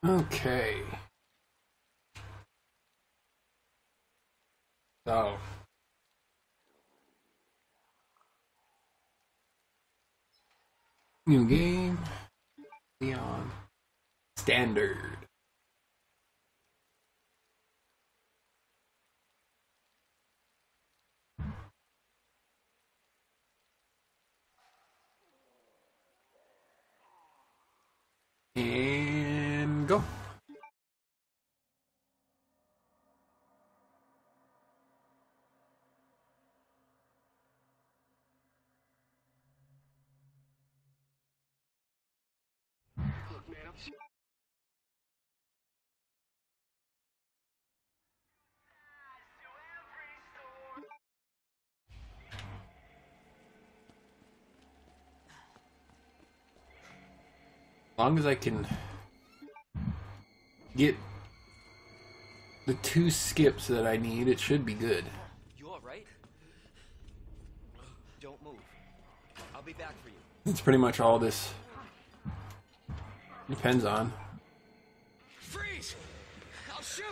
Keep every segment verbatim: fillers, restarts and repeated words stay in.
Okay. So, new game, Leon, standard. And go. As long as I can get the two skips that I need, it should be good. You all right? Don't move. I'll be back for you. That's pretty much all this depends on. Freeze! I'll shoot!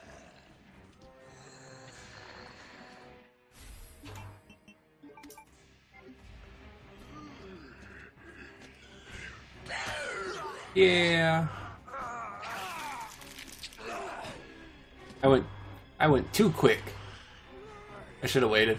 Yeah. I went I went too quick. I should have waited.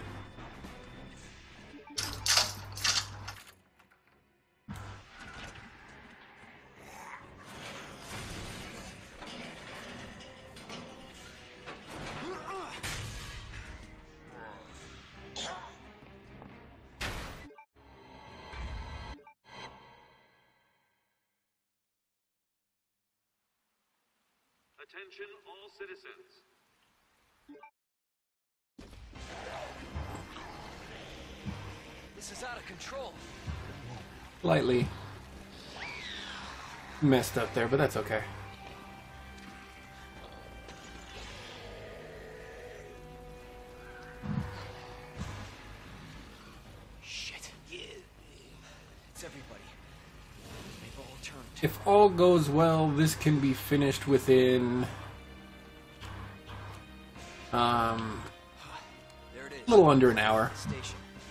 Attention all citizens. This is out of control. Slightly messed up there, but that's okay. Shit. Yeah. It's everybody. They've all turned. If all goes well, this can be finished within um There it is. a little under an hour. Station.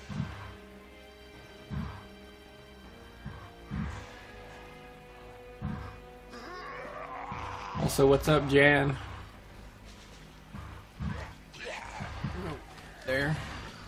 Also, what's up, Jan? There.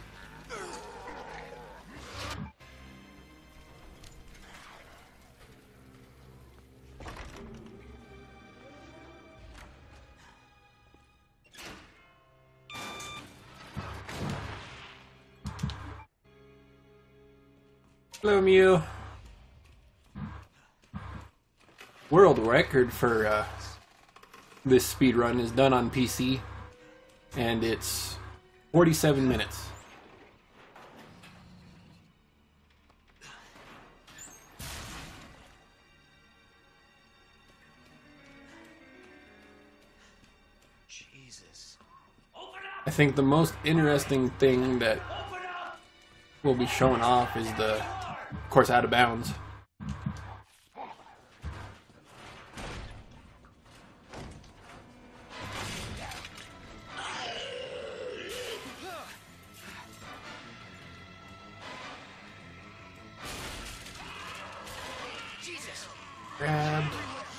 Hello, Mew. World record for uh, this speed run is done on P C, and it's forty-seven minutes. Jesus. I think the most interesting thing that will be showing off is the, of course, Out of Bounds. Jesus. Grabbed.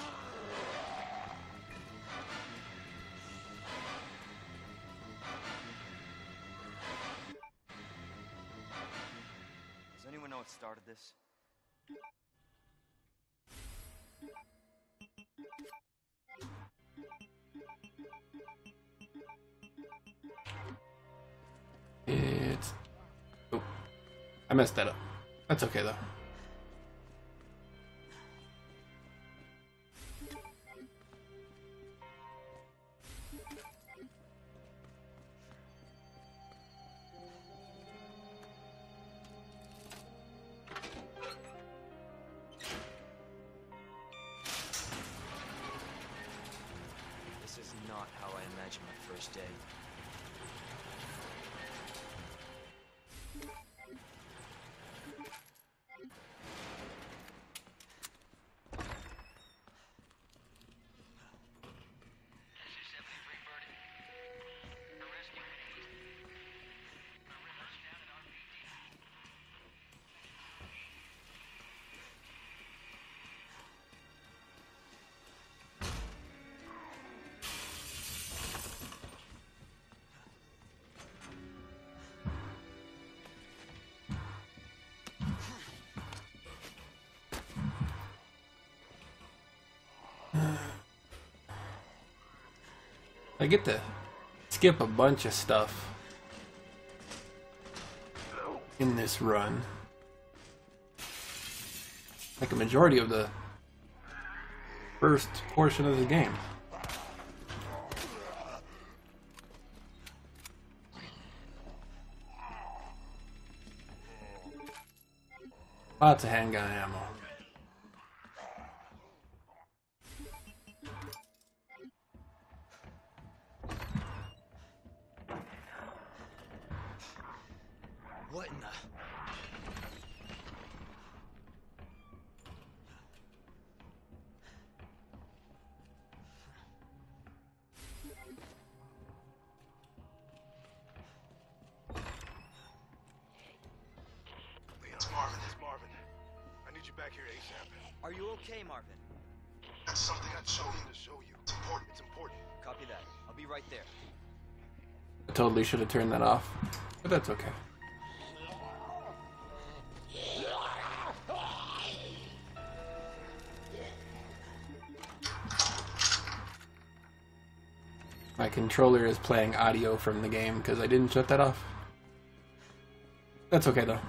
Does anyone know what started this? It's... Oh, I messed that up. That's okay, though. This is not how I imagined my first day. I get to skip a bunch of stuff in this run. Like a majority of the first portion of the game. Lots of handgun ammo. What in the... It's Marvin. It's Marvin. I need you back here ASAP. Are you okay, Marvin? That's something I told him to show you. It's important. It's important. Copy that. I'll be right there. I totally should have turned that off, but that's okay. My controller is playing audio from the game because I didn't shut that off. That's okay though.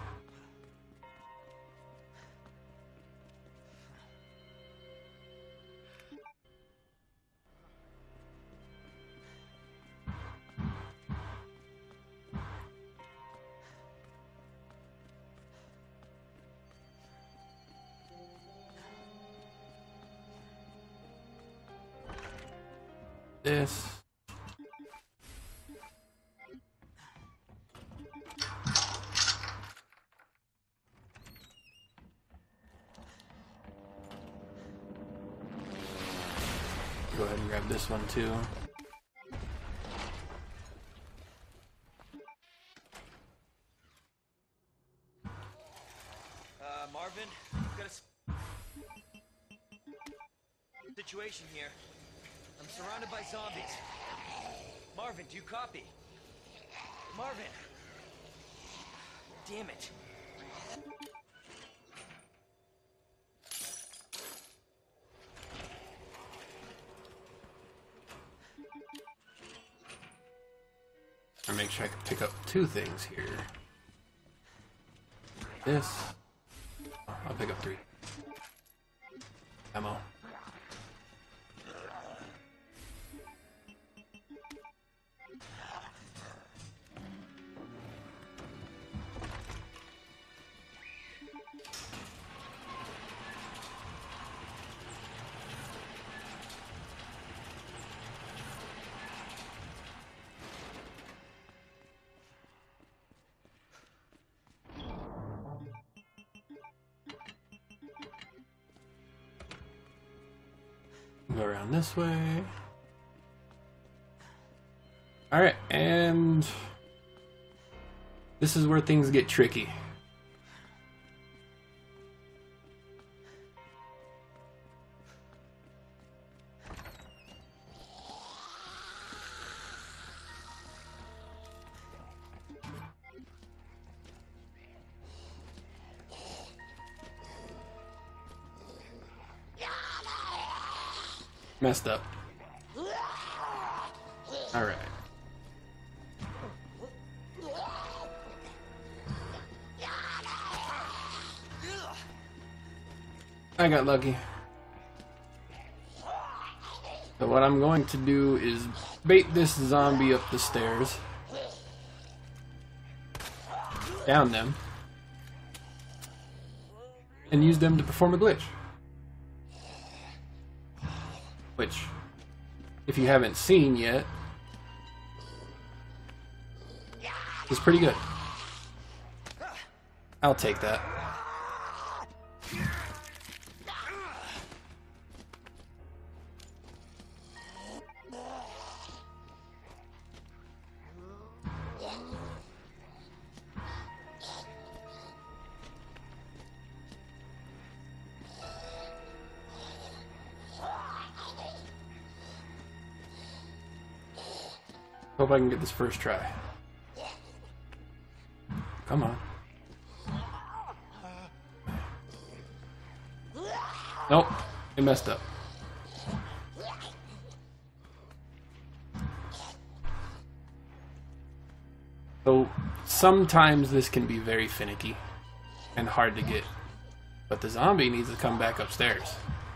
This. Go ahead and grab this one too. Uh, Marvin, I've got a s- situation here. I'm surrounded by zombies. Marvin, do you copy? Marvin! Damn it. I make sure I can pick up two things here. This. I'll pick up three. Ammo. Go around this way. Alright, and this is where things get tricky. Messed up. Alright. I got lucky. So what I'm going to do is bait this zombie up the stairs. Down them. And use them to perform a glitch. Which, if you haven't seen yet, is pretty good. I'll take that. Hope I can get this first try. Come on. Nope, it messed up. sometimes this can be very finicky and hard to get. But the zombie needs to come back upstairs.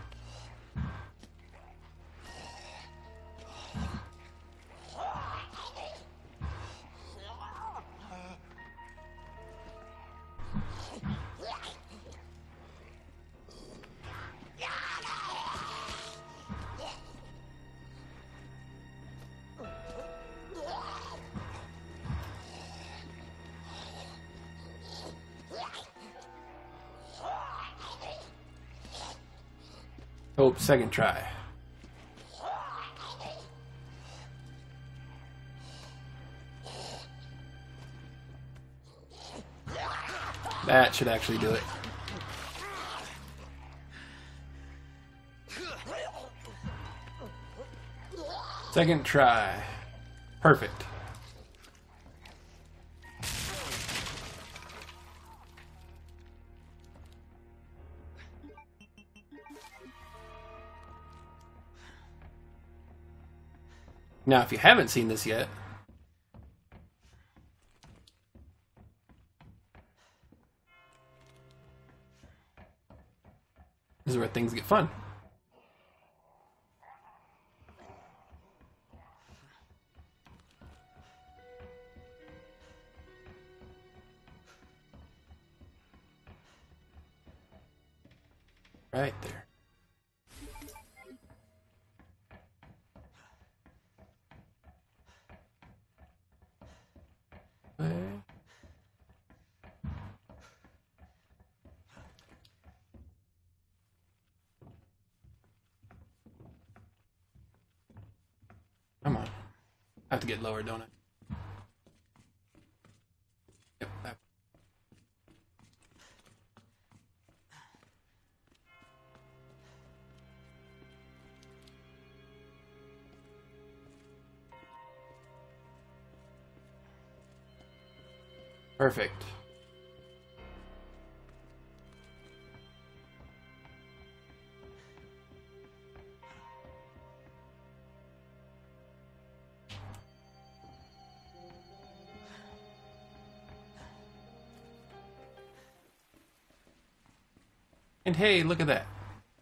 Oh, second try. That should actually do it. Second try. Perfect. Now, if you haven't seen this yet, this is where things get fun. Right there. Come on. I have to get lower, don't I? Yep. That. Perfect. And hey, look at that.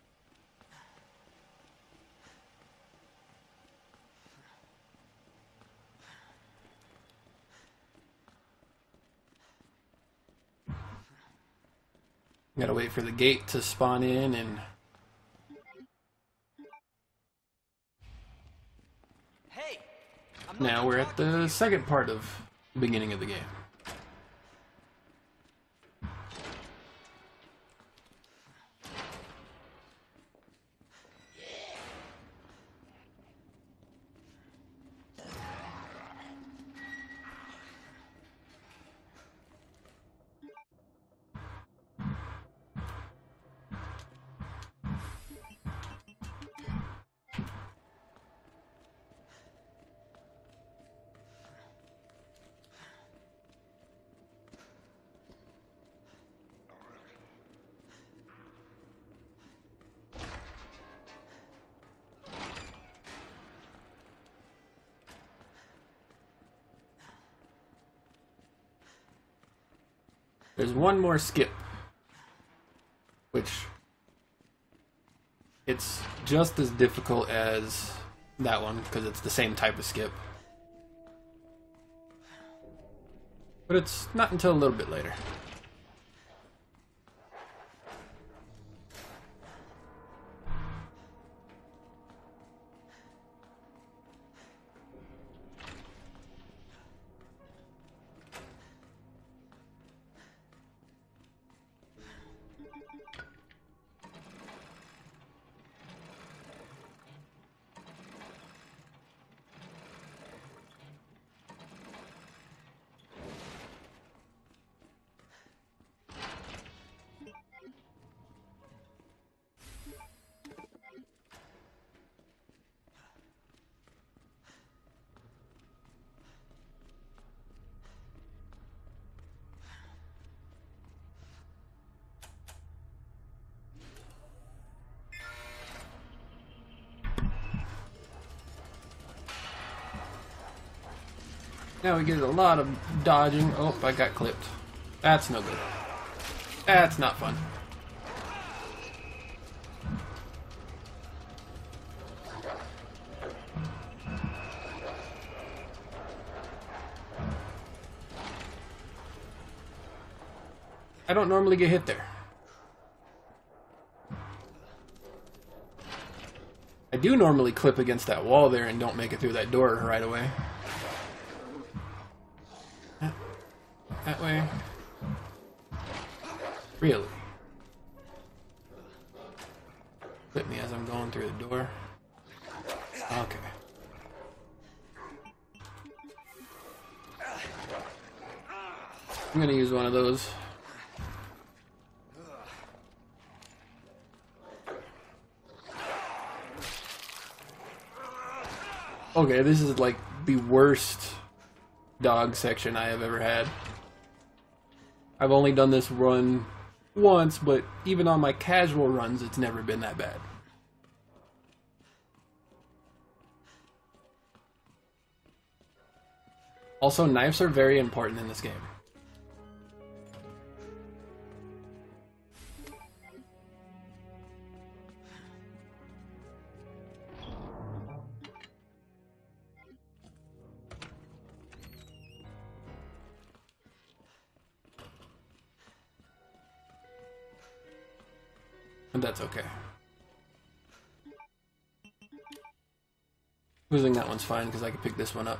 Gotta wait for the gate to spawn in and... Hey, I'm not Now we're at talking to the you. second part of the beginning of the game. There's one more skip, which it's just as difficult as that one because it's the same type of skip. But it's not until a little bit later. Now we get a lot of dodging. Oh, I got clipped. That's no good. That's not fun. I don't normally get hit there. I do normally clip against that wall there and don't make it through that door right away. That way. Really? Clip me as I'm going through the door. Okay. I'm gonna use one of those. Okay, this is like the worst dog section I have ever had. I've only done this run once, but even on my casual runs, it's never been that bad. Also, knives are very important in this game. But that's okay. Losing that one's fine because I can pick this one up.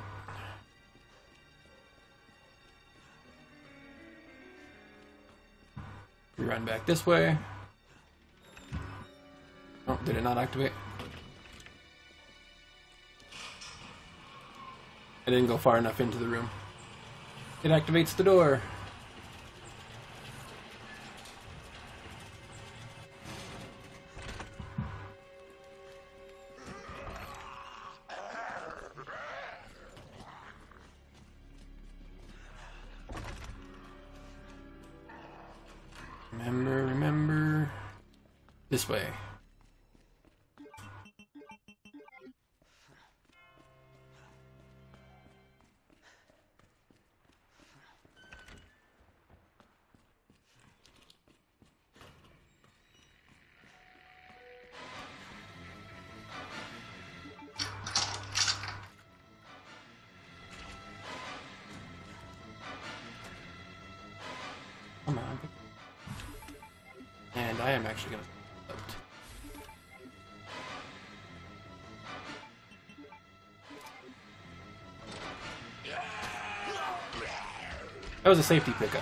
We run back this way. Oh, did it not activate? I didn't go far enough into the room. It activates the door. Remember, remember. This way. Come on. And I am actually gonna out. That was a safety pickup.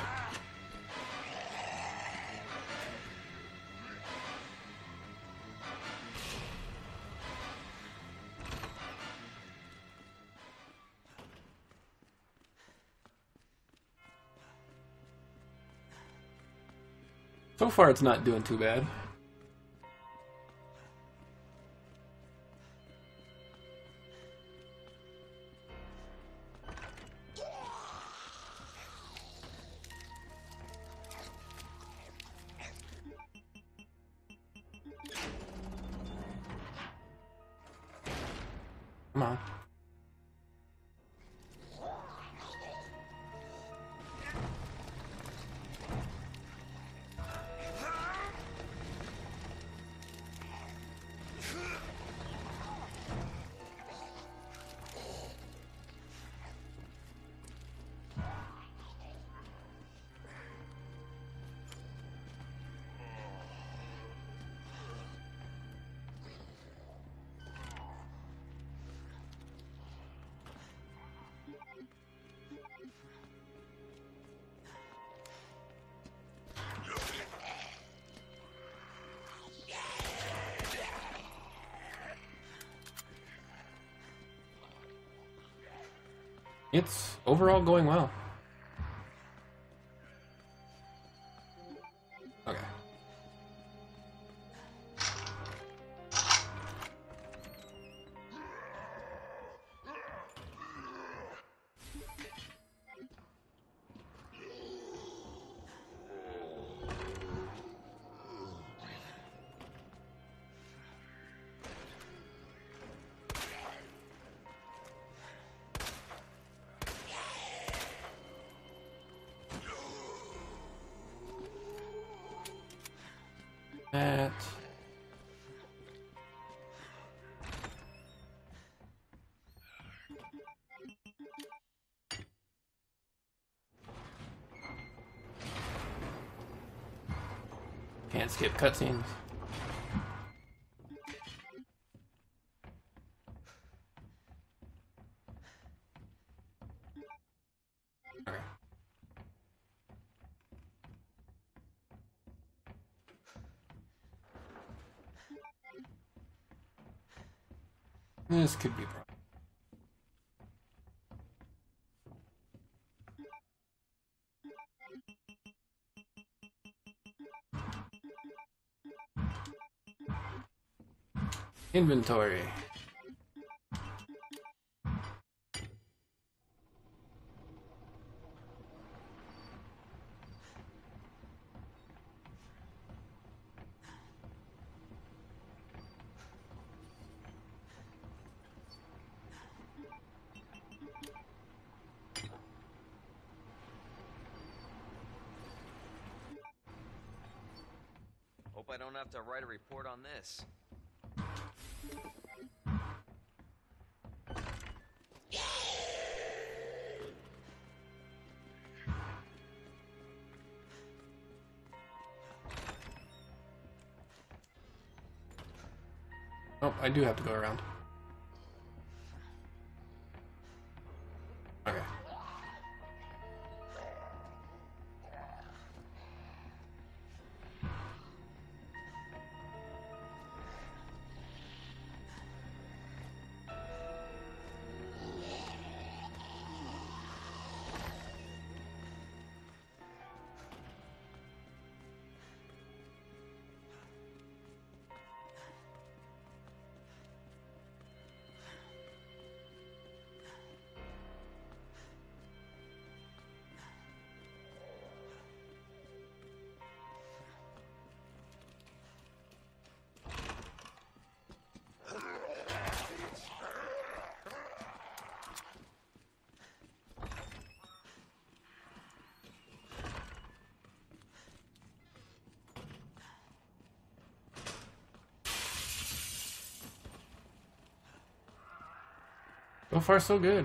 So far, it's not doing too bad. Come on. It's overall going well. Okay. That. Can't skip cutscenes. Okay. This could be a problem. Inventory. Hope I don't have to write a report on this. Oh, I do have to go around. Okay. So far, so good.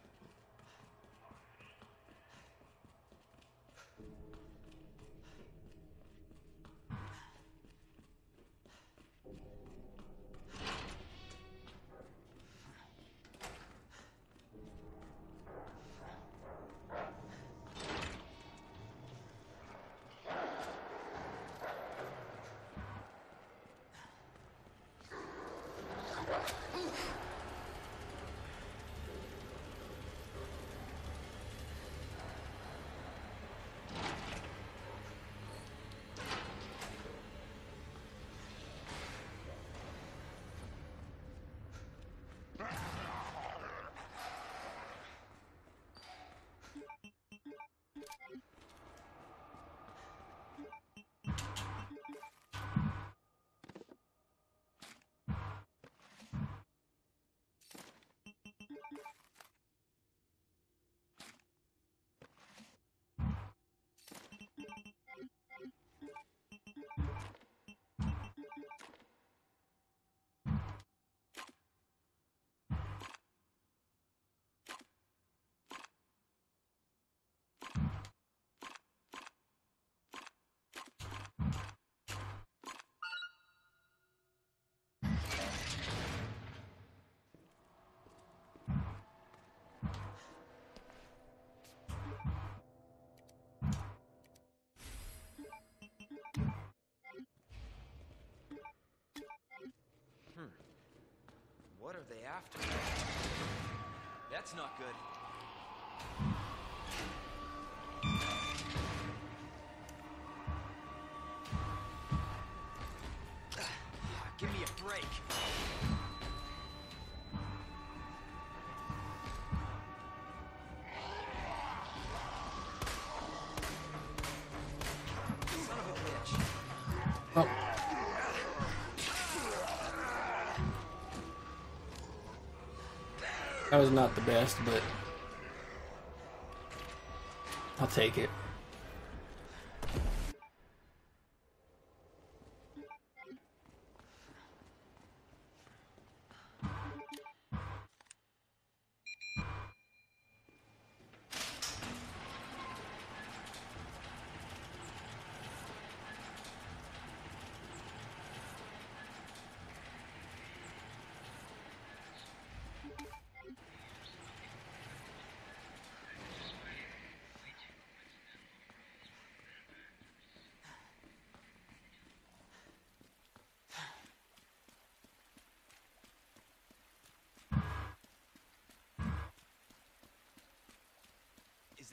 What are they after? That's not good. Give me a break. Son of a bitch. Oh. That was not the best, but I'll take it.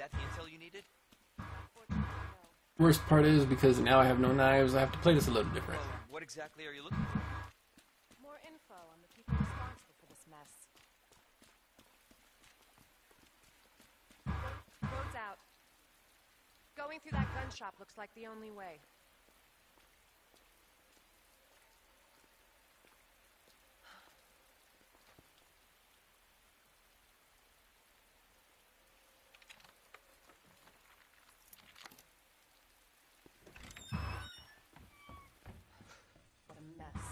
that the intel you needed? Unfortunately, no. Worst part is, because now I have no knives, I have to play this a little different. Well, what exactly are you looking for? More info on the people responsible for this mess. Road's out. Going through that gun shop looks like the only way. What a mess.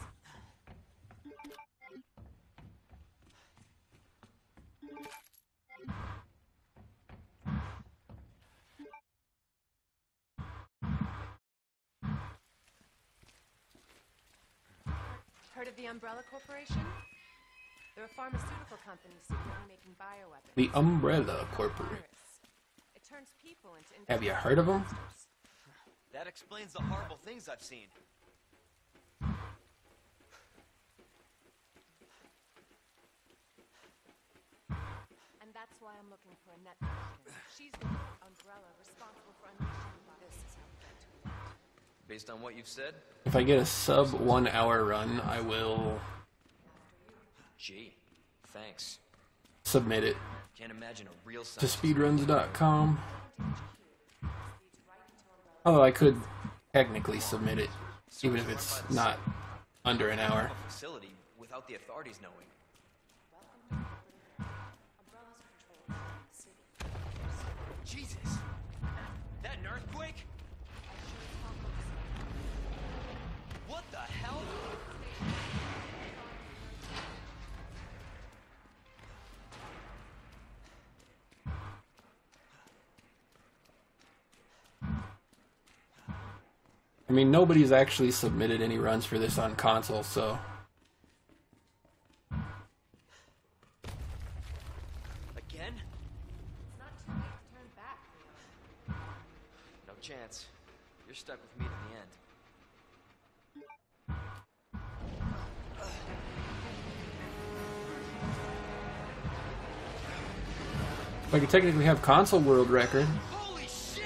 Heard of the Umbrella Corporation? They're a pharmaceutical company secretly making bioweapons. The Umbrella Corporation. Virus. It turns people into Have you heard of them? monsters. That explains the horrible things I've seen. And that's why I'm looking for Annette Martin. She's the Umbrella responsible for unleashing the virus. This is how we get to Annette. Based on what you've said? If I get a sub one hour run, I will Gee, thanks. submit it Can't imagine a real to scientist. speedruns dot com. Although I could technically submit it, even if it's not under an hour. A facility without the authorities knowing. Umbrella's control the city. Jesus! That an earthquake? What the hell? I mean, nobody's actually submitted any runs for this on console, so Again? It's not too late to turn back, Leon. No chance. You're stuck with me to the end. if I could technically have console world record. Holy shit!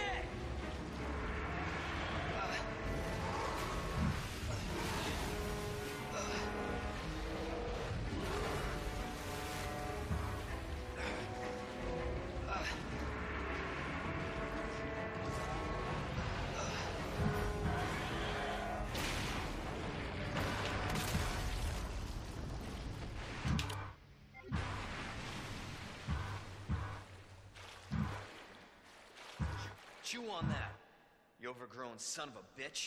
Chew on that, you overgrown son of a bitch.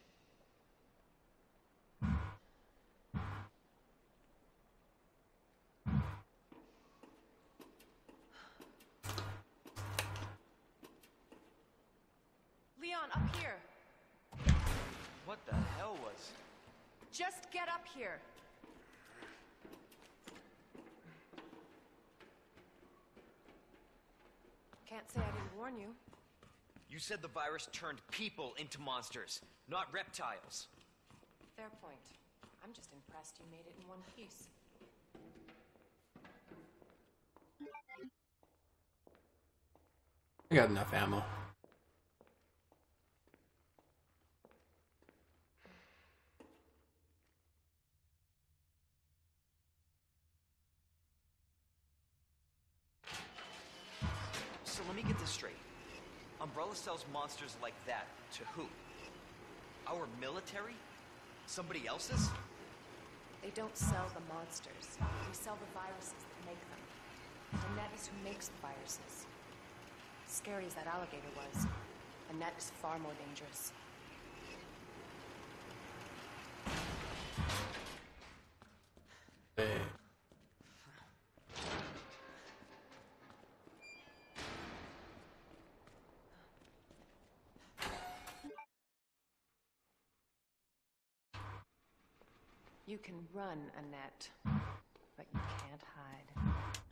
Leon, up here. What the hell was... Just get up here. Can't say I didn't warn you. You said the virus turned people into monsters, not reptiles. Fair point. I'm just impressed you made it in one piece. I got enough ammo. So let me get this straight. Umbrella sells monsters like that to who? Our military? Somebody else's? They don't sell the monsters. We sell the viruses that make them. Annette is who makes the viruses. Scary as that alligator was, Annette is far more dangerous. Hey. You can run, Annette, but you can't hide.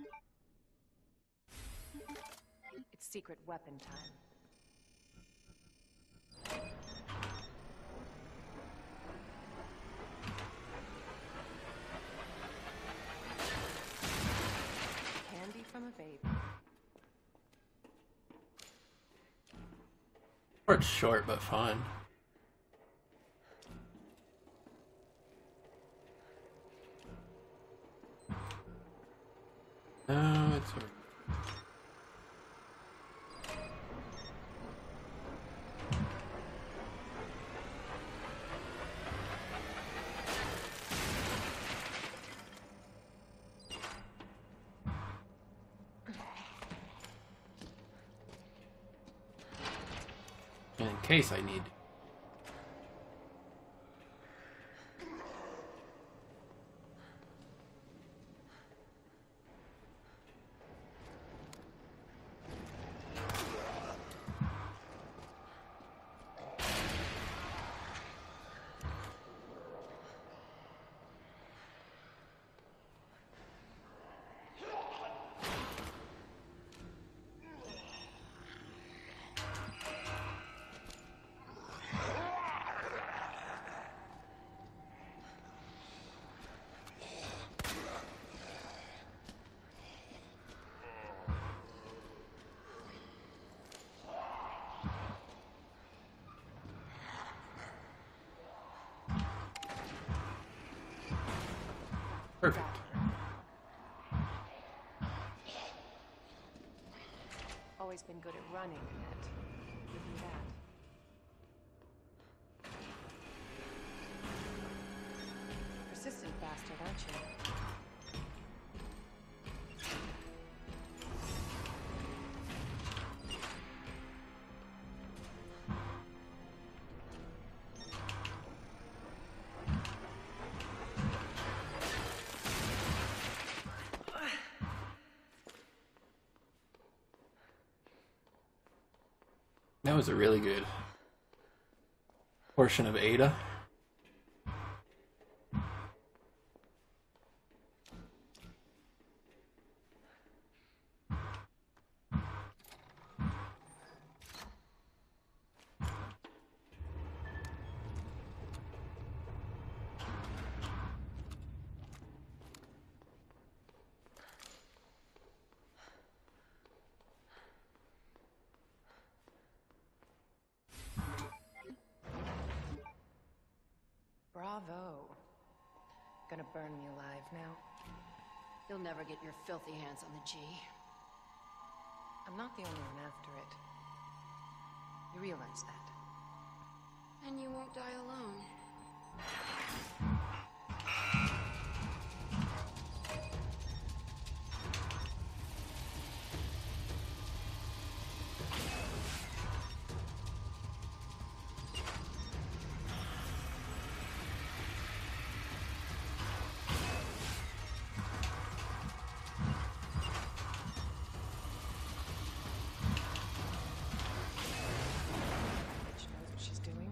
It's secret weapon time. Candy from a baby. Part's short but fun. No, it's alright. And in case I need. Perfect. Always been good at running, Annette. Give you that. Persistent bastard, aren't you? That was a really good portion of Ada. Bravo. Gonna burn me alive now. You'll never get your filthy hands on the G. I'm not the only one after it. You realize that? And you won't die alone. She knows what she's doing.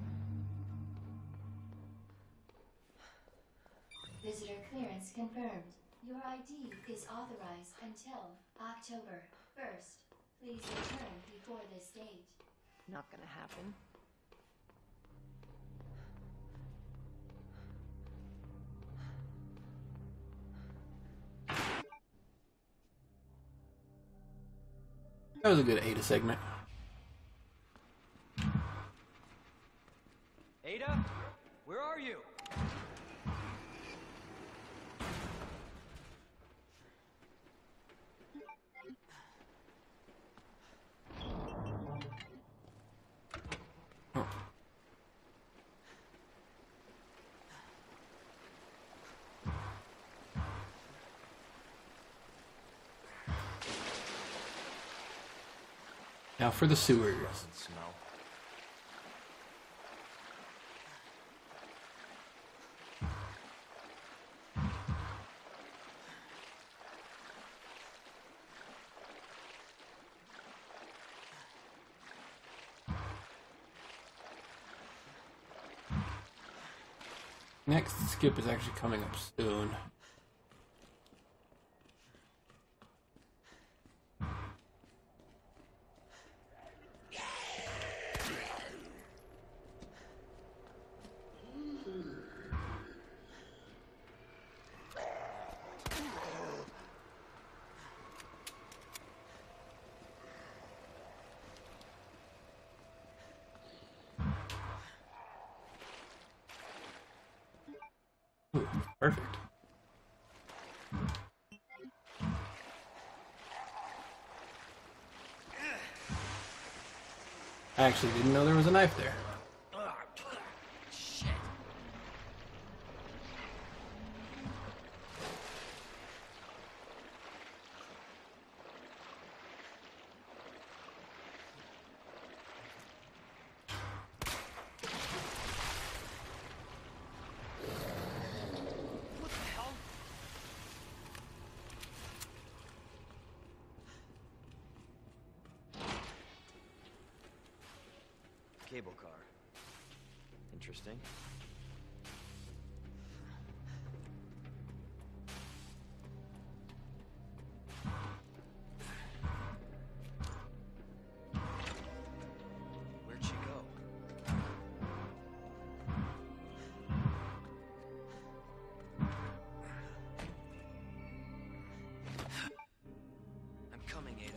Visitor clearance confirmed. Your I D is authorized until October first. Please return before this date. Not gonna happen. That was a good Ada segment. Ada? Where are you? Oh. Now for the sewers. Doesn't smell. Next skip is actually coming up soon. Perfect. I actually didn't know there was a knife there. Shit. What the hell? Cable car. Interesting. Where'd she go? I'm coming, Ada.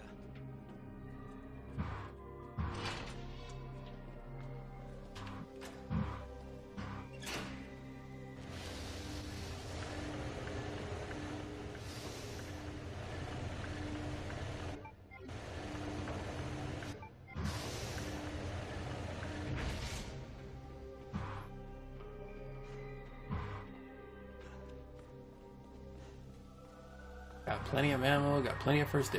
Got plenty of ammo, got plenty of first aid.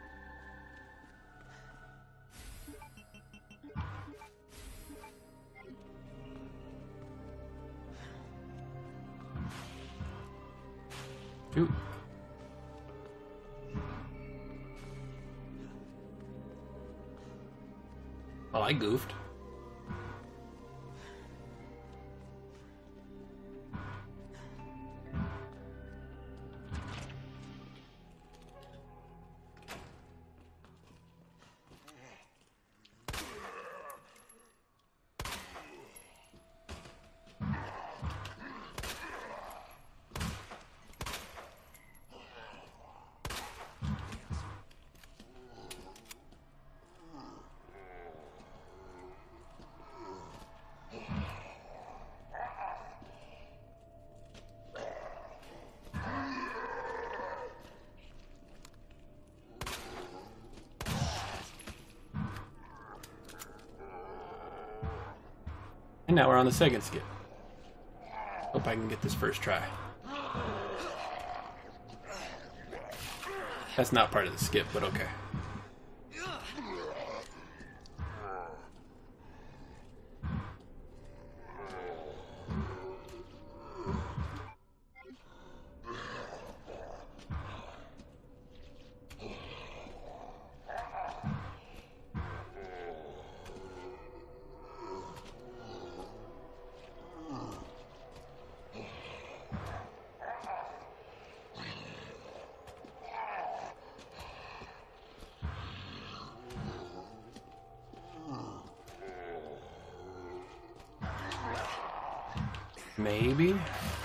Shoot. Oh, I goofed. And now we're on the second skip. Hope I can get this first try. That's not part of the skip, but okay. Maybe.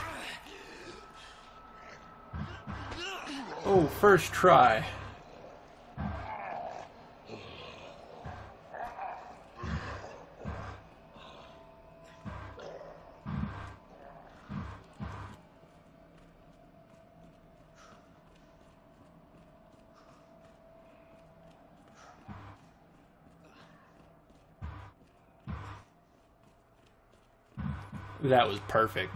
Oh, first try. That was perfect.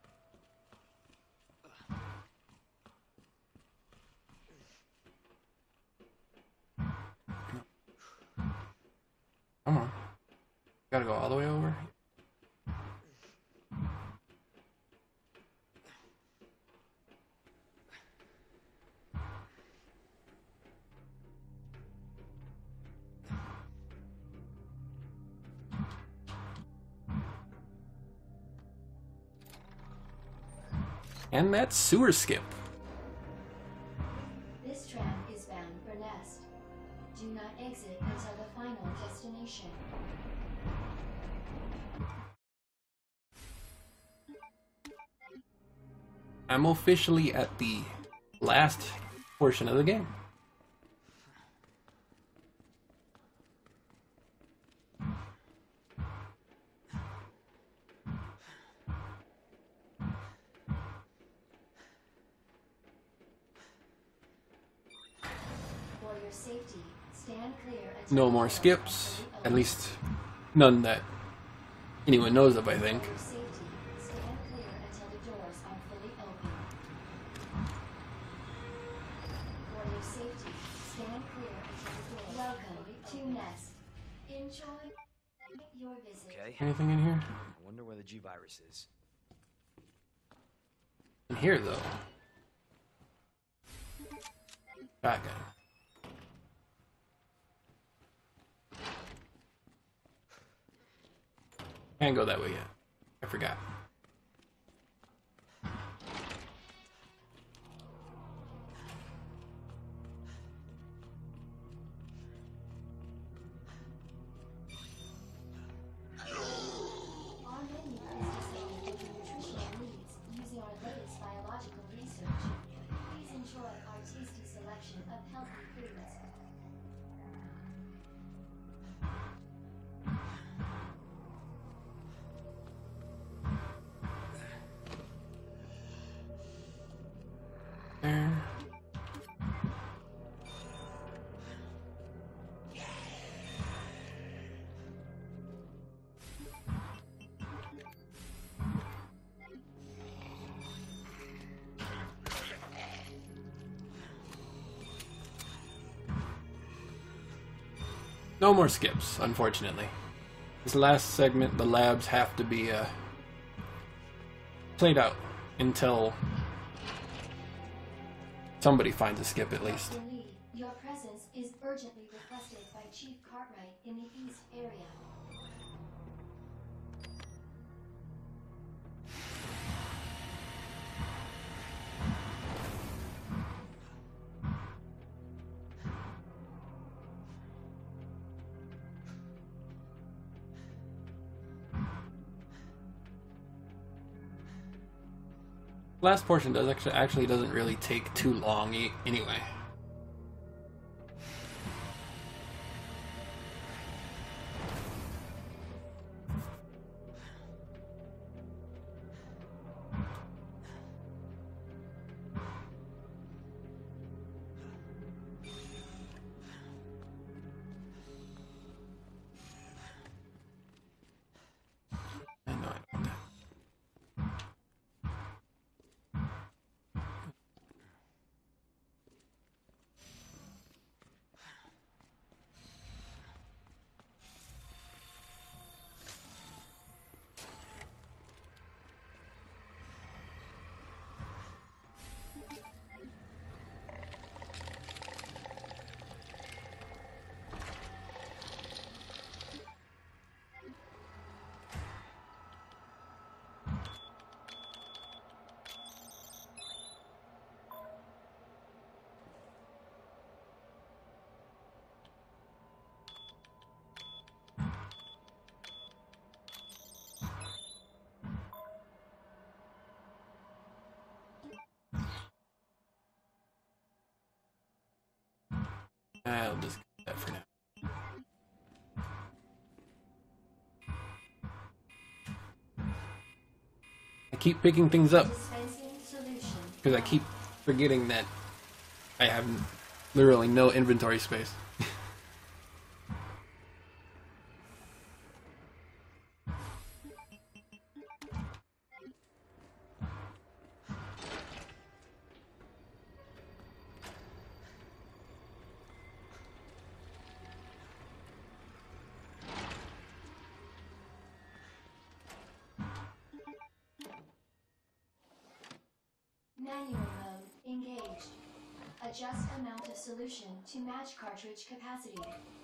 Come on. Gotta go all the way over. And that's sewer skip. This tram is bound for Nest. Do not exit until the final destination. I'm officially at the last portion of the game. your safety, stand clear until No the more doors skips. are fully At opened. least none that anyone knows of, I think. For your safety, stand clear until the doors are fully open. For your safety, stand clear until the doors Welcome to Nest. Enjoy your visit. Okay. Anything in here? I wonder where the G virus is. In here, though. Shotgun. Can't go that way yet. I forgot. Our menu is designed with your nutritional needs using our latest biological research. Please enjoy our tasty selection of healthy foods. There. No more skips, unfortunately. This last segment, the labs have to be uh, played out until somebody finds a skip at least. Doctor Lee, your presence is urgently requested by Chief Cartwright in the East area. Last portion does actually actually doesn't really take too long e anyway. I know I know that. I'll just get that for now. I keep picking things up Dispensing solution. because I keep forgetting that I have literally no inventory space. Manual mode engaged. Adjust amount of solution to match cartridge capacity.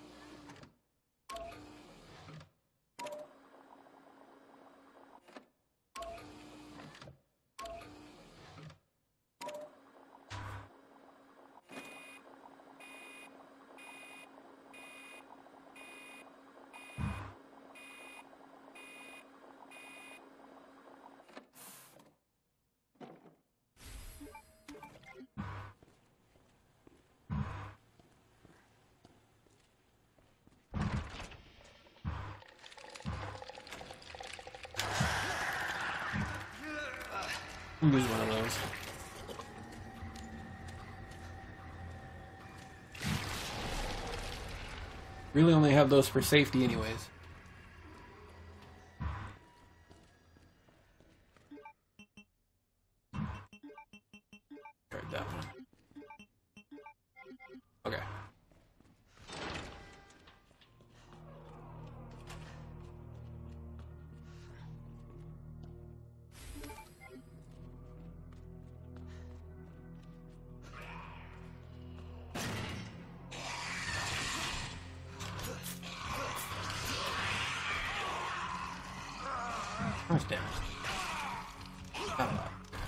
Use one of those. Really only have those for safety anyways. Tried that one. Okay. How much damage? Not a lot.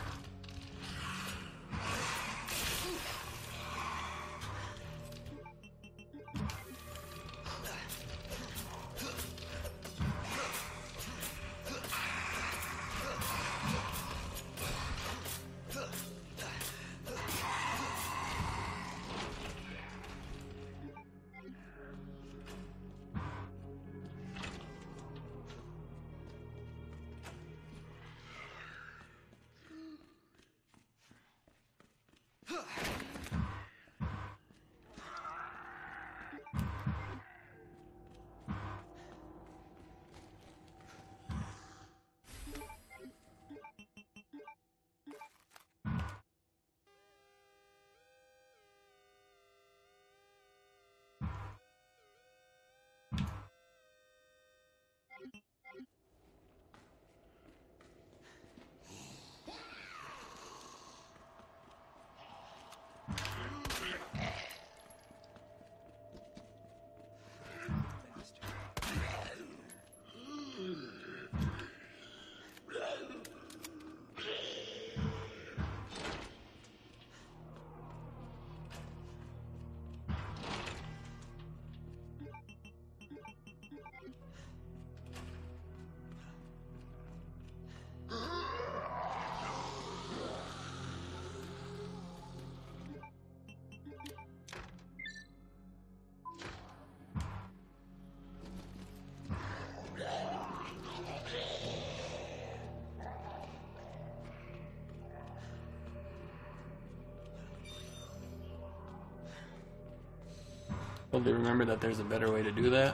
Well, do you remember that there's a better way to do that?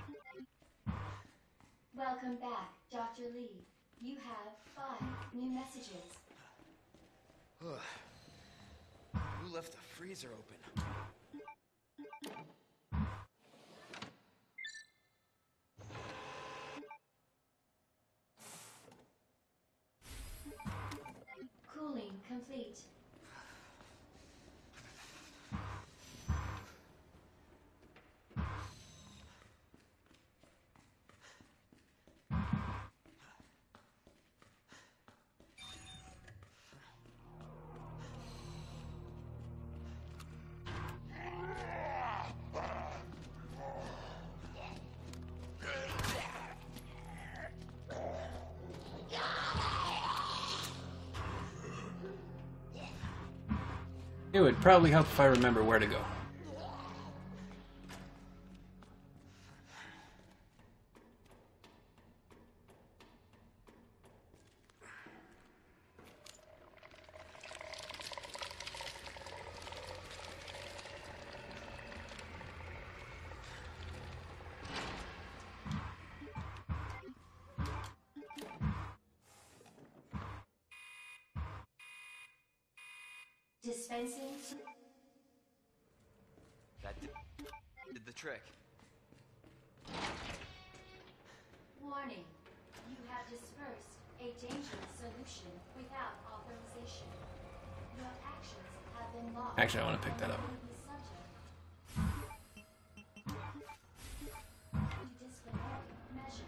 Welcome back, Doctor Lee. You have five new messages. Who left the freezer open? Cooling complete. It would probably help if I remember where to go. Dispensing. That did, did the trick. Warning. You have dispersed a dangerous solution without authorization. Your actions have been logged. Actually, I want to pick that up. Disciplinary measures.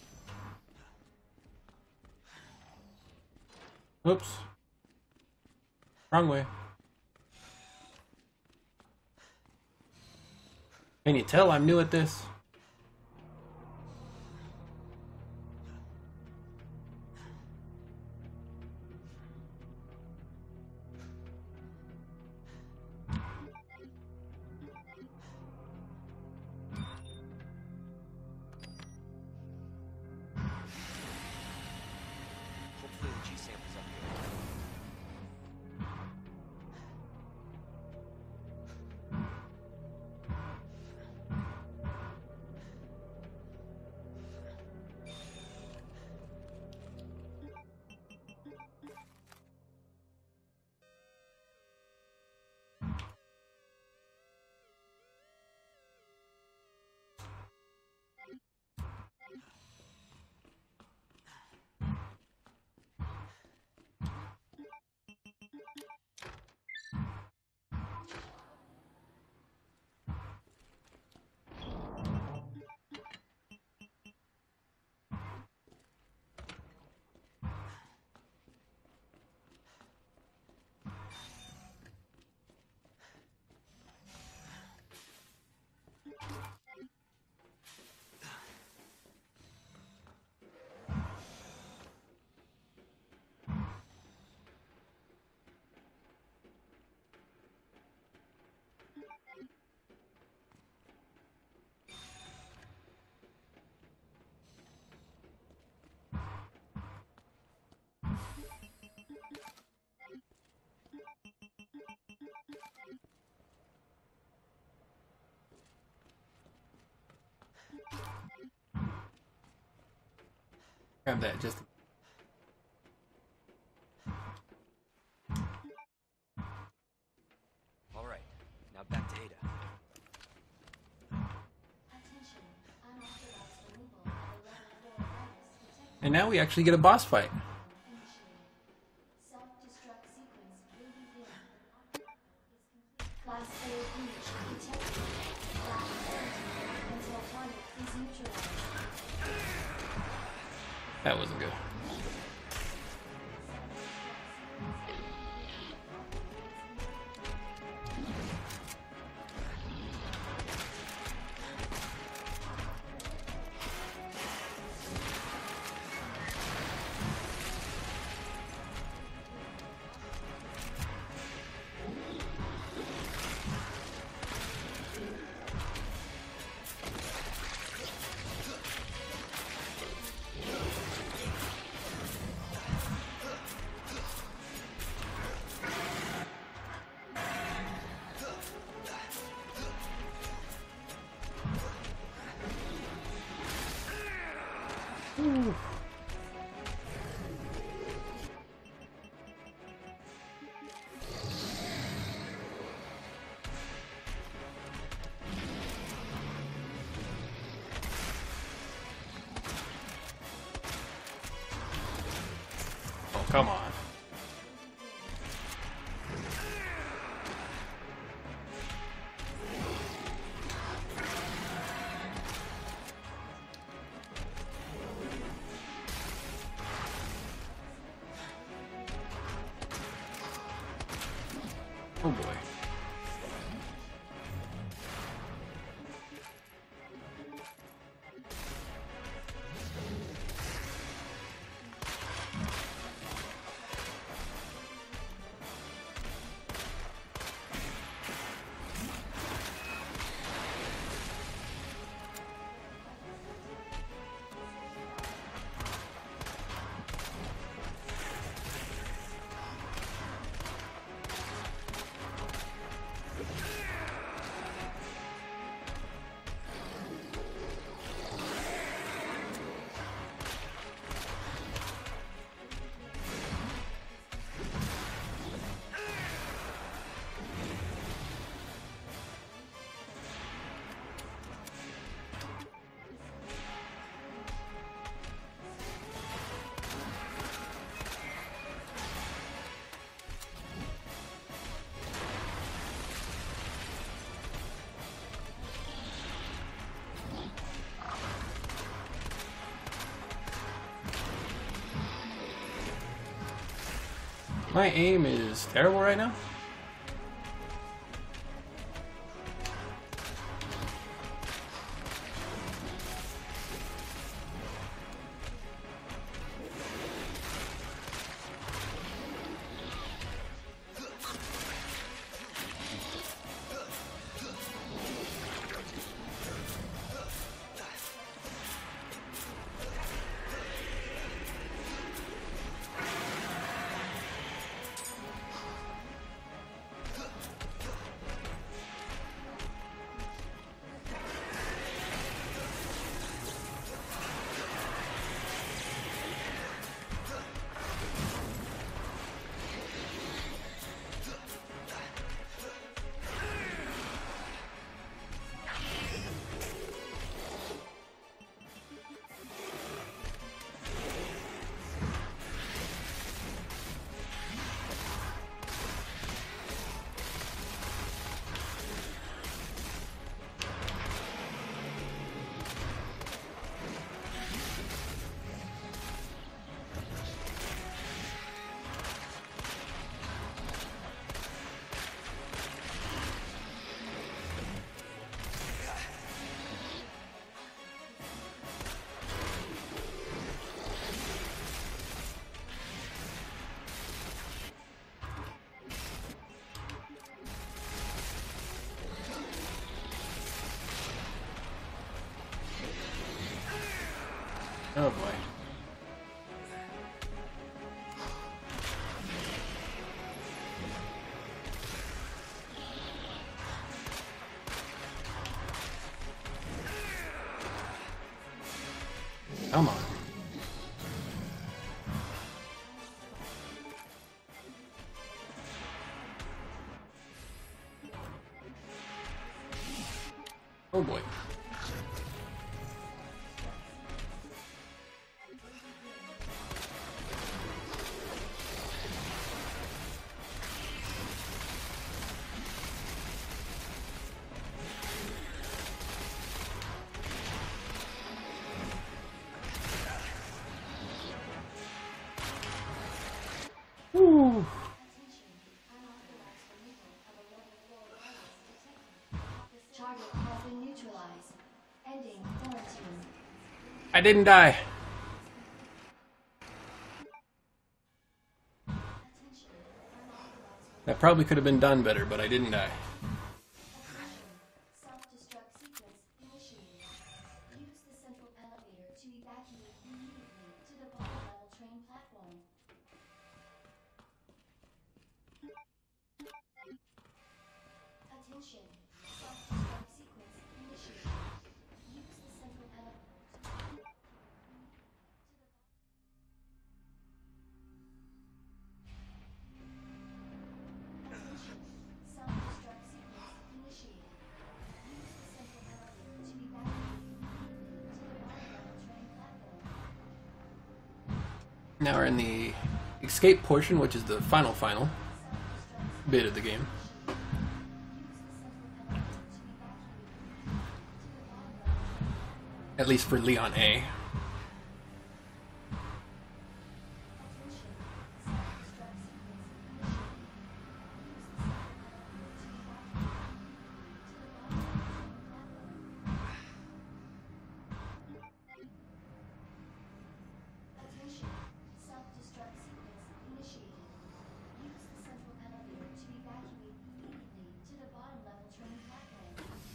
Oops. Wrong way. Can you tell I'm new at this? Hopefully the G sample's up here. Grab that just. All right, now back to Ada. Attention, unauthorized removal of a level four virus detected. And now we actually get a boss fight. Initiated. Self-destruct sequence will begin when operator is complete. Class A breach detected. Flash empty until target is neutralized. That wasn't good. Oh, come on. My aim is terrible right now. Oh boy. Come on. Oh boy. Woo. Target has been neutralized. Ending quarantine. I didn't die. That probably could have been done better, but I didn't die. Self-destruct sequence initiated. Use the central elevator to evacuate immediately to the bottom level train platform. Attention. Self-destruct sequence initiated. Use the central elevator to Attention. Self-destruct sequence initiated. Use the central elevator to evacuate immediately to the bottom level train platform. Now we're in the escape portion, which is the final final bit of the game. At least for Leon A. Attention. Self-destruct sequence initiated. Use the central elevator to evacuate immediately to the bottom level train platform.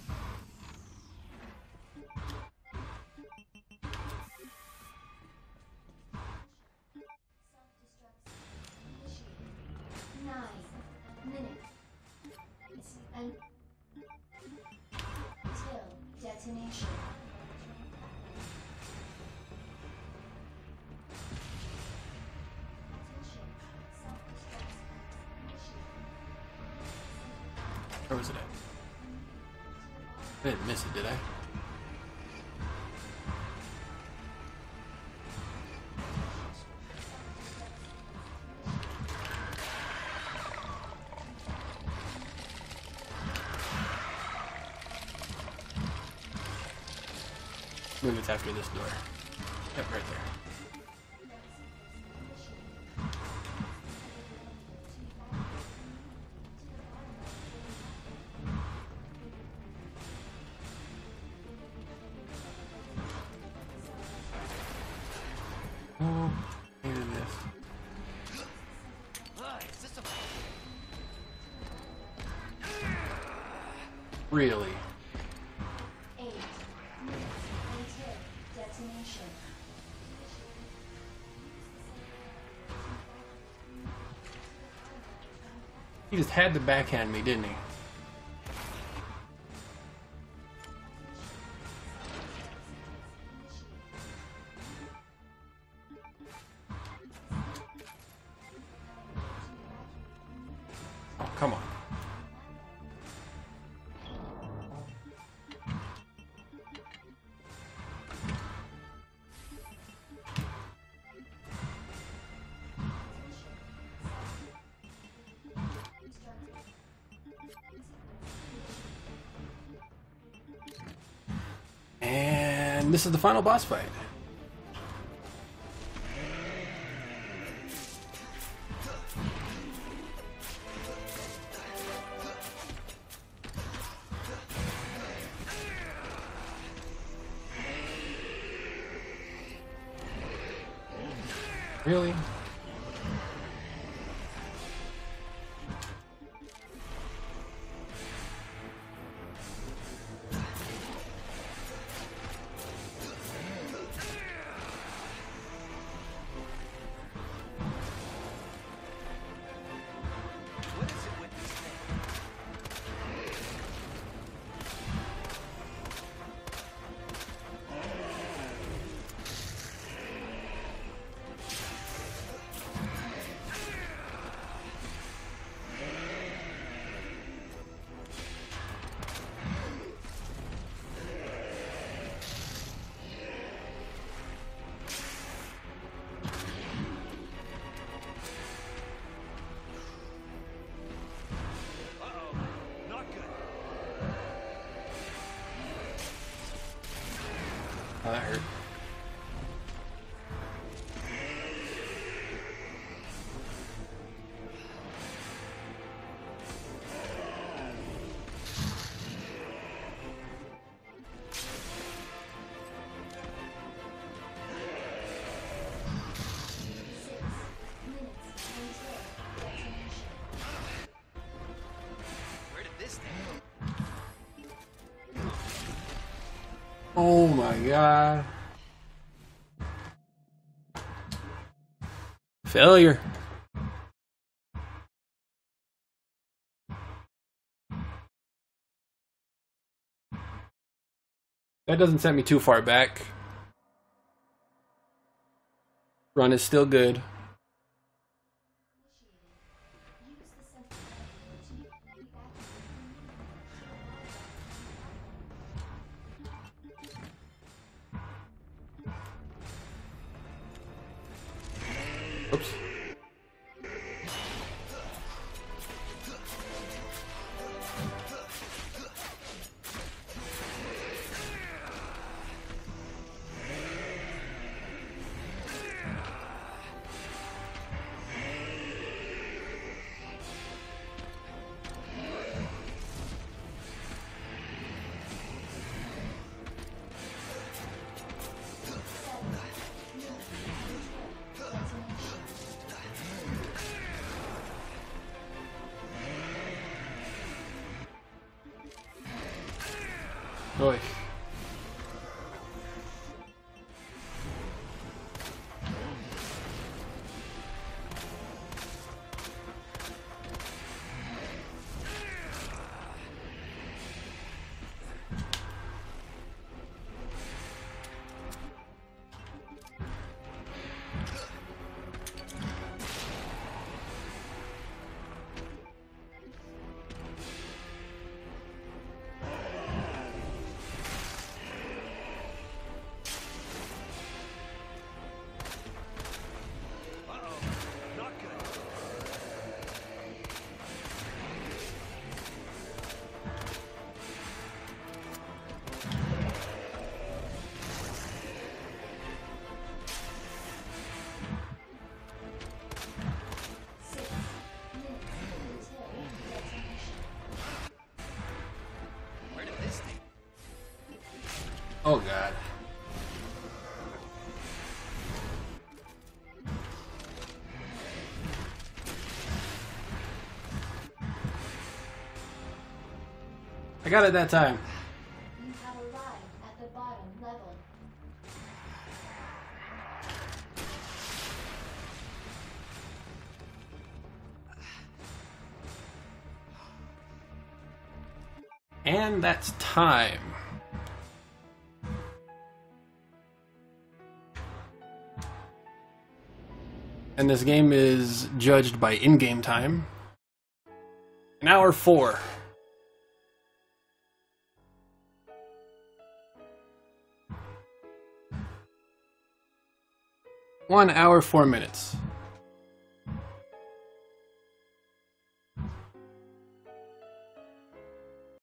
Self-destruct sequence initiated. Nine minutes and till detonation. Attention. Self-destruct sequence initiated. Where was it at? I didn't miss it, did I? I believe it's after this door. Yep, right there. Really? Eight minutes until detonation. He just had to backhand me, didn't he? Oh, come on. And this is the final boss fight. Really? What is it with this thing? Uh-oh, not good. Oh, that hurt. Minutes until detonation. Where did this thing go? Oh my god. Failure. That doesn't send me too far back. Run is still good. Oops. Oy. Not good. Six minutes until detonation. Where did this thing? Oh god. I I got it that time. You have arrived at the bottom level. And that's time. And this game is judged by in-game time. An hour four. One hour, four minutes.